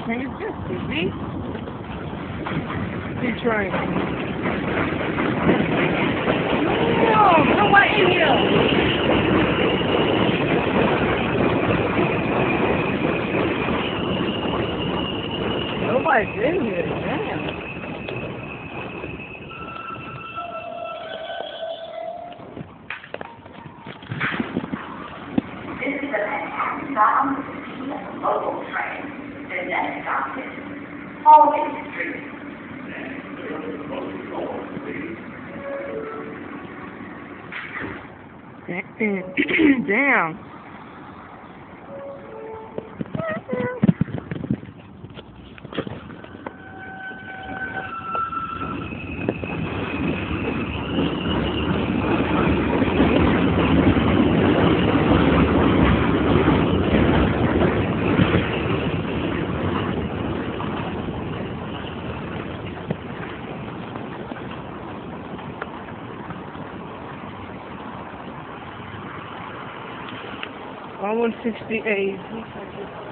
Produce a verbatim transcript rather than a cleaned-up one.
change this, see? Keep trying. No, nobody in here. Nobody's in here, damn. This is the Manhattan Bottom local train. The next stop is Chauncey Street. Damn. R one sixty A